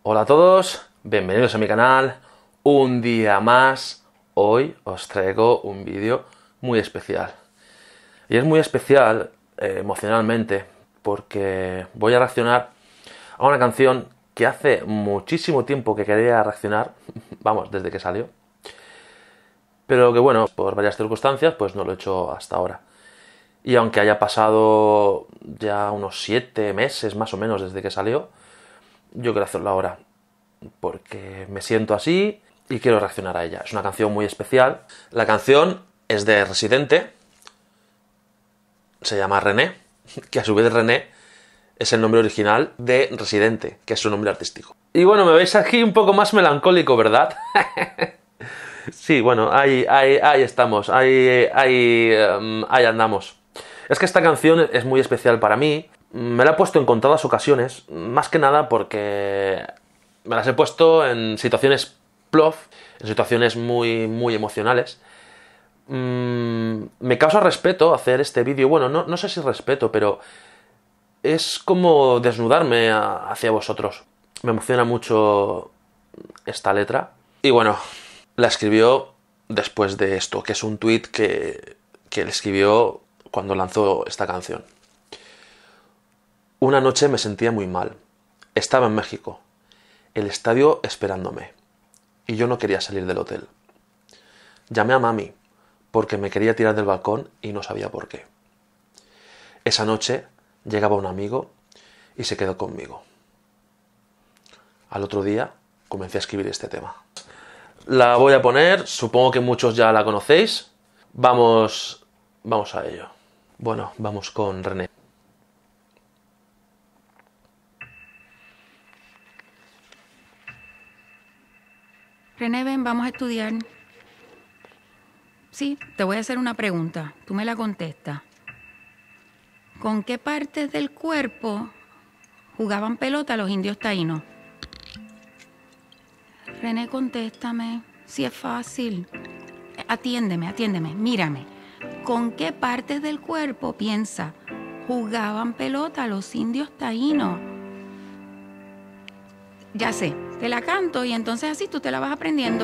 Hola a todos, bienvenidos a mi canal, un día más. Hoy os traigo un vídeo muy especial. Y es muy especial emocionalmente porque voy a reaccionar a una canción que hace muchísimo tiempo que quería reaccionar, vamos, desde que salió. Pero que bueno, por varias circunstancias, pues no lo he hecho hasta ahora. Y aunque haya pasado ya unos 7 meses más o menos desde que salió, yo quiero hacerlo ahora, porque me siento así y quiero reaccionar a ella. Es una canción muy especial. La canción es de Residente, se llama René, que a su vez René es el nombre original de Residente, que es su nombre artístico. Y bueno, me veis aquí un poco más melancólico, ¿verdad? Sí, bueno, ahí estamos, ahí andamos. Es que esta canción es muy especial para mí. Me la he puesto en contadas ocasiones, más que nada porque me las he puesto en situaciones plof, en situaciones muy emocionales. Me causa respeto hacer este vídeo. Bueno, no sé si respeto, pero es como desnudarme hacia vosotros. Me emociona mucho esta letra. Y bueno, la escribió después de esto, que es un tweet que él escribió cuando lanzó esta canción. Una noche me sentía muy mal. Estaba en México, el estadio esperándome, y yo no quería salir del hotel. Llamé a mami, porque me quería tirar del balcón y no sabía por qué. Esa noche llegaba un amigo y se quedó conmigo. Al otro día comencé a escribir este tema. La voy a poner, supongo que muchos ya la conocéis. Vamos a ello. Bueno, vamos con René. René, ven, vamos a estudiar. Sí, te voy a hacer una pregunta. Tú me la contestas. ¿Con qué partes del cuerpo jugaban pelota los indios taínos? René, contéstame. Sí, es fácil. Atiéndeme, mírame. ¿Con qué partes del cuerpo, piensa, jugaban pelota los indios taínos? Ya sé, te la canto y entonces así tú te la vas aprendiendo.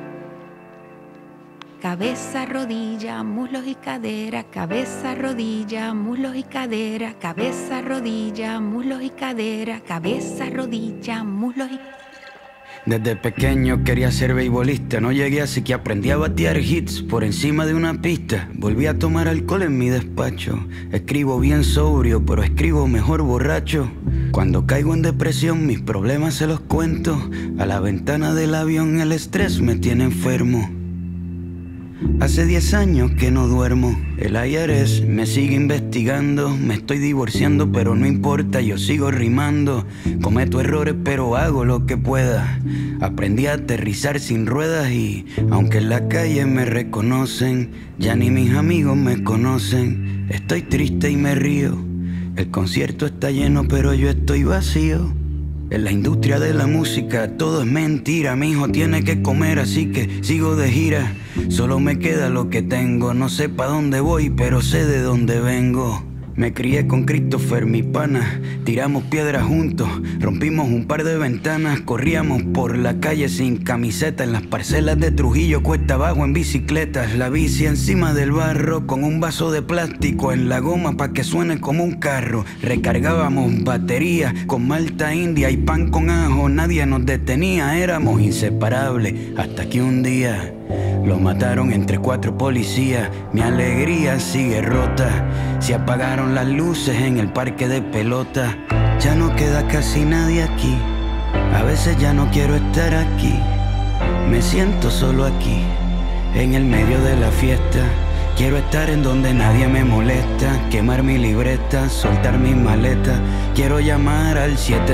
Cabeza, rodilla, muslos y cadera, cabeza, rodilla, muslos y cadera, cabeza, rodilla, muslos y cadera, cabeza, rodilla, muslos y... Desde pequeño quería ser beisbolista, no llegué así que aprendí a batear hits por encima de una pista. Volví a tomar alcohol en mi despacho, escribo bien sobrio, pero escribo mejor borracho. Cuando caigo en depresión mis problemas se los cuento, a la ventana del avión el estrés me tiene enfermo. Hace 10 años que no duermo, el IRS me sigue investigando. Me estoy divorciando pero no importa, yo sigo rimando. Cometo errores pero hago lo que pueda. Aprendí a aterrizar sin ruedas y aunque en la calle me reconocen, ya ni mis amigos me conocen. Estoy triste y me río, el concierto está lleno pero yo estoy vacío. En la industria de la música todo es mentira. Mi hijo tiene que comer así que sigo de gira. Solo me queda lo que tengo. No sé pa' dónde voy pero sé de dónde vengo. Me crié con Christopher, mi pana. Tiramos piedras juntos, rompimos un par de ventanas. Corríamos por la calle sin camiseta. En las parcelas de Trujillo, cuesta abajo en bicicletas. La bici encima del barro con un vaso de plástico en la goma pa' que suene como un carro. Recargábamos baterías con malta india y pan con ajo. Nadie nos detenía, éramos inseparables. Hasta que un día lo mataron entre 4 policías. Mi alegría sigue rota. Se apagaron las luces en el parque de pelota. Ya no queda casi nadie aquí. A veces ya no quiero estar aquí. Me siento solo aquí, en el medio de la fiesta. Quiero estar en donde nadie me molesta. Quemar mi libreta, soltar mis maletas. Quiero llamar al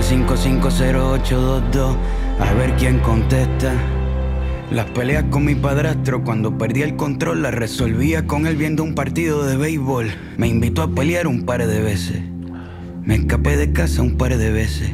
7550822 a ver quién contesta. Las peleas con mi padrastro, cuando perdía el control, las resolvía con él viendo un partido de béisbol. Me invitó a pelear un par de veces. Me escapé de casa un par de veces.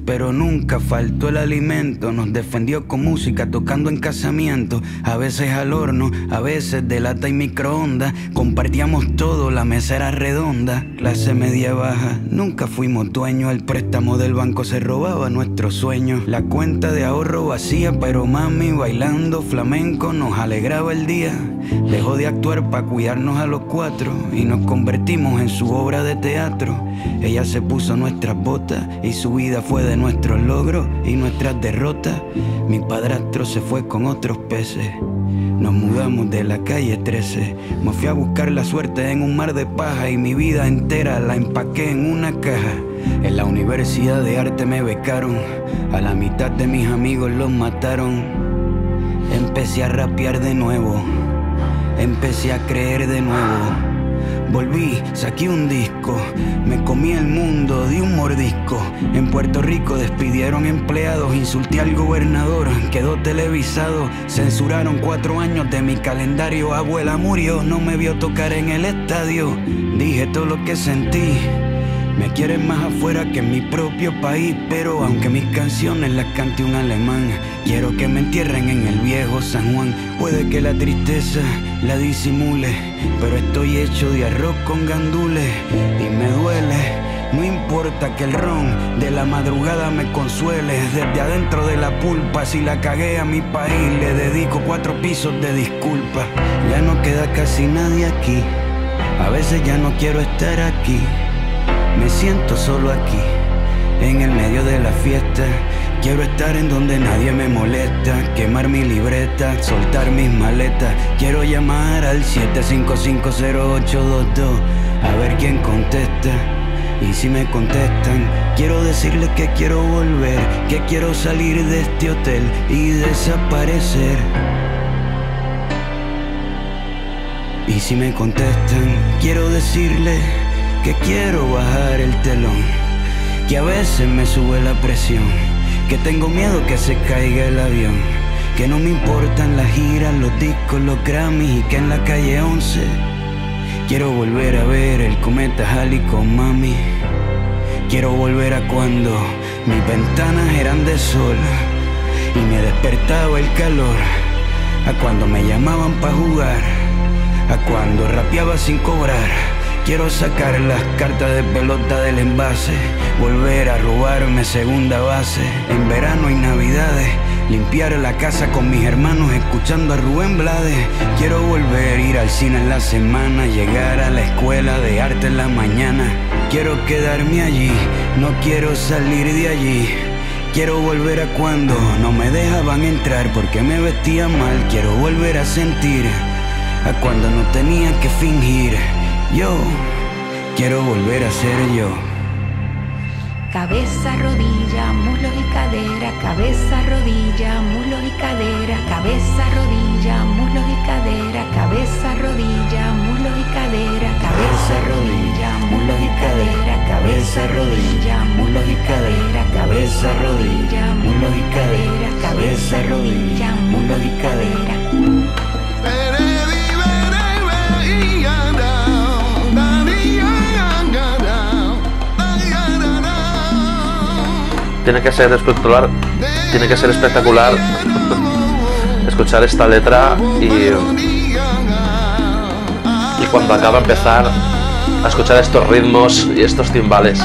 pero nunca faltó el alimento. Nos defendió con música, tocando en casamientos, a veces al horno, a veces de lata y microondas. Compartíamos todo, la mesa era redonda. Clase media baja, nunca fuimos dueños. El préstamo del banco se robaba nuestros sueños. La cuenta de ahorro vacía, pero mami bailando flamenco nos alegraba el día. Dejó de actuar para cuidarnos a los cuatro y nos convertimos en su obra de teatro. Ella se puso nuestras botas y su vida fue de nuestros logros y nuestras derrotas. Mi padrastro se fue con otros peces. Nos mudamos de la calle 13. Me fui a buscar la suerte en un mar de paja y mi vida entera la empaqué en una caja. En la Universidad de Arte me becaron. A la mitad de mis amigos los mataron. Empecé a rapear de nuevo. Empecé a creer de nuevo. Volví, saqué un disco, me comí el mundo de un mordisco. En Puerto Rico despidieron empleados, insulté al gobernador, quedó televisado. Censuraron 4 años de mi calendario. Abuela murió, no me vio tocar en el estadio. Dije todo lo que sentí. Me quieren más afuera que en mi propio país, pero aunque mis canciones las cante un alemán, quiero que me entierren en el viejo San Juan. Puede que la tristeza la disimule, pero estoy hecho de arroz con gandules y me duele. No importa que el ron de la madrugada me consuele. Desde adentro de la pulpa, si la cagué a mi país, le dedico 4 pisos de disculpa. Ya no queda casi nadie aquí, a veces ya no quiero estar aquí. Me siento solo aquí, en el medio de la fiesta. Quiero estar en donde nadie me molesta. Quemar mi libreta, soltar mis maletas. Quiero llamar al 7550822 a ver quién contesta. Y si me contestan, quiero decirles que quiero volver, que quiero salir de este hotel y desaparecer. Y si me contestan, quiero decirles que quiero bajar el telón, que a veces me sube la presión, que tengo miedo que se caiga el avión, que no me importan las giras, los discos, los Grammys y que en la calle 11 quiero volver a ver el cometa Halley con mami. Quiero volver a cuando mis ventanas eran de sol y me despertaba el calor, a cuando me llamaban pa' jugar, a cuando rapeaba sin cobrar. Quiero sacar las cartas de pelota del envase, volver a robarme segunda base. En verano y navidades, limpiar la casa con mis hermanos escuchando a Rubén Blades. Quiero volver a ir al cine en la semana, llegar a la escuela de arte en la mañana. Quiero quedarme allí, no quiero salir de allí. Quiero volver a cuando no me dejaban entrar porque me vestía mal. Quiero volver a sentir, a cuando no tenía que fingir. Yo quiero volver a ser yo. Cabeza, rodilla, muslos y cadera, cabeza, rodilla, muslos y cadera, cabeza, rodilla, muslos y cadera, cabeza, rodilla, muslos y cadera, cabeza, rodilla, muslos y cadera, cabeza, rodilla, muslos y cadera, cabeza, rodilla, muslos y cadera, cabeza, rodilla, muslos y cadera. Tiene que ser espectacular, escuchar esta letra y cuando acaba empezar a escuchar estos ritmos y estos timbales.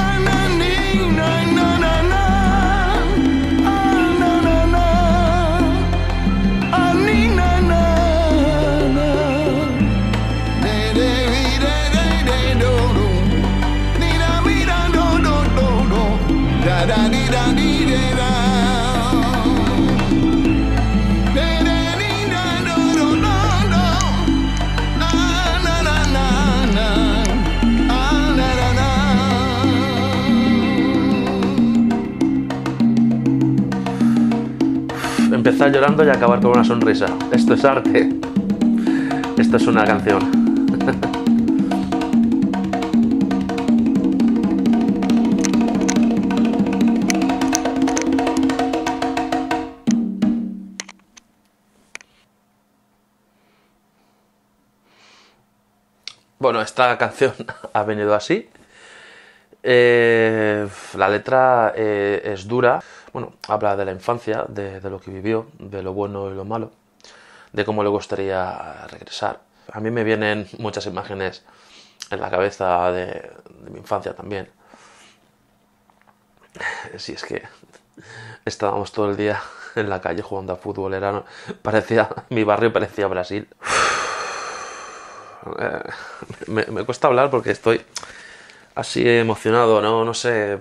Empezar llorando y acabar con una sonrisa. Esto es arte. Esto es una canción. Bueno, esta canción ha venido así. La letra es dura. Bueno, habla de la infancia, de lo que vivió, de lo bueno y lo malo, de cómo le gustaría regresar. A mí me vienen muchas imágenes en la cabeza de mi infancia también. Si es que estábamos todo el día en la calle jugando a fútbol, mi barrio parecía Brasil. Me cuesta hablar porque estoy así emocionado, no sé.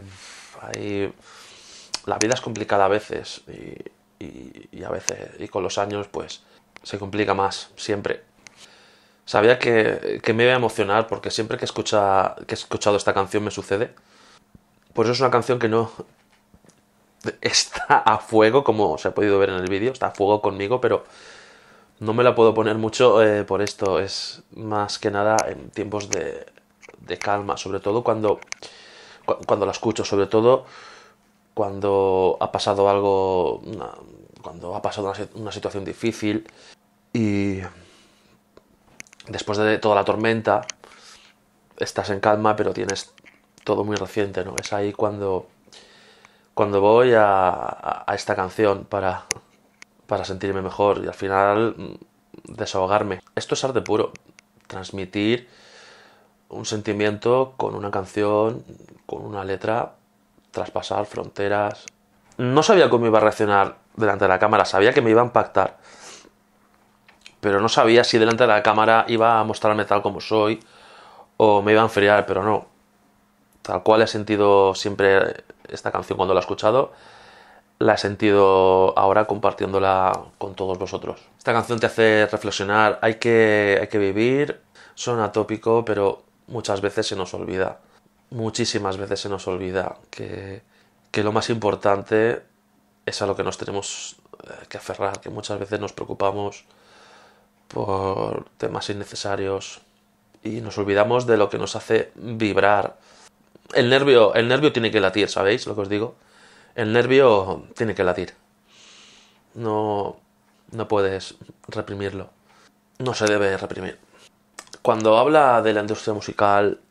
La vida es complicada a veces y a veces, y con los años pues se complica más, siempre. Sabía que me iba a emocionar porque siempre que he escuchado esta canción me sucede. Por eso es una canción que no está a fuego, como se ha podido ver en el vídeo, está a fuego conmigo, pero no me la puedo poner mucho por esto. Es más que nada en tiempos de calma, sobre todo cuando la escucho, sobre todo cuando ha pasado algo, cuando ha pasado una situación difícil y después de toda la tormenta estás en calma, pero tienes todo muy reciente, ¿no? Es ahí cuando voy a esta canción para sentirme mejor y al final desahogarme. Esto es arte puro, transmitir un sentimiento con una canción, con una letra, traspasar fronteras. No sabía cómo iba a reaccionar delante de la cámara, sabía que me iba a impactar, pero no sabía si delante de la cámara iba a mostrarme tal como soy o me iba a enfriar, pero no. Tal cual he sentido siempre esta canción cuando la he escuchado, la he sentido ahora compartiéndola con todos vosotros. Esta canción te hace reflexionar, hay que vivir, suena tópico, pero muchas veces se nos olvida, muchísimas veces se nos olvida que lo más importante es a lo que nos tenemos que aferrar, que muchas veces nos preocupamos por temas innecesarios y nos olvidamos de lo que nos hace vibrar. El nervio tiene que latir, ¿sabéis lo que os digo? El nervio tiene que latir. No puedes reprimirlo. No se debe reprimir. Cuando habla de la industria musical,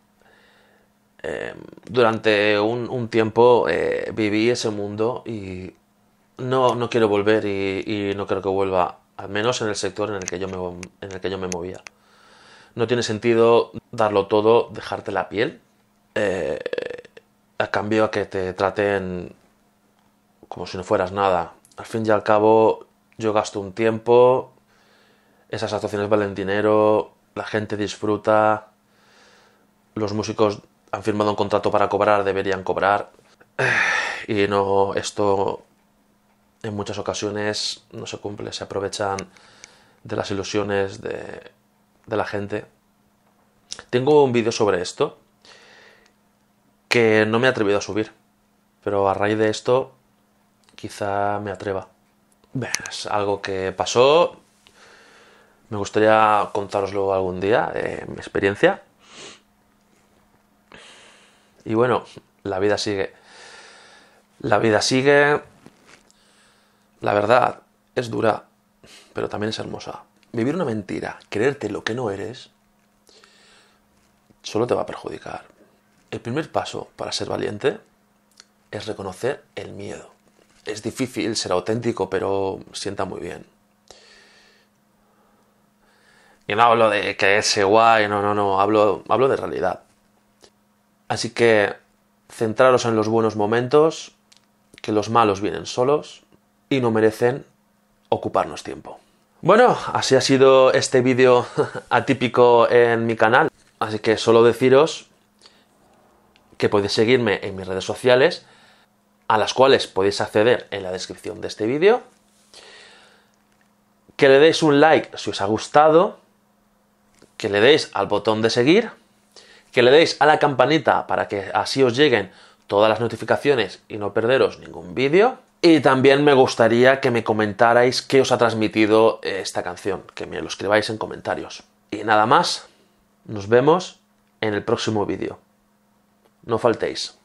durante un tiempo viví ese mundo y no quiero volver y no creo que vuelva, al menos en el sector en el que yo me movía. No tiene sentido darlo todo, dejarte la piel, a cambio a que te traten como si no fueras nada. Al fin y al cabo, yo gasto un tiempo, esas actuaciones valen dinero, la gente disfruta, los músicos han firmado un contrato para cobrar, deberían cobrar, y no, esto en muchas ocasiones no se cumple, se aprovechan de las ilusiones de la gente. Tengo un vídeo sobre esto que no me he atrevido a subir, pero a raíz de esto quizá me atreva. Es algo que pasó, me gustaría contároslo algún día, mi experiencia. Y bueno, la vida sigue. La vida sigue. La verdad es dura, pero también es hermosa. Vivir una mentira, creerte lo que no eres, solo te va a perjudicar. El primer paso para ser valiente es reconocer el miedo. Es difícil ser auténtico, pero sienta muy bien. Y no hablo de creerse guay, no, hablo de realidad. Así que centraros en los buenos momentos, que los malos vienen solos y no merecen ocuparnos tiempo. Bueno, así ha sido este vídeo atípico en mi canal. Así que solo deciros que podéis seguirme en mis redes sociales, a las cuales podéis acceder en la descripción de este vídeo. Que le deis un like si os ha gustado, que le deis al botón de seguir, que le deis a la campanita para que así os lleguen todas las notificaciones y no perderos ningún vídeo. Y también me gustaría que me comentarais qué os ha transmitido esta canción, que me lo escribáis en comentarios. Y nada más, nos vemos en el próximo vídeo. No faltéis.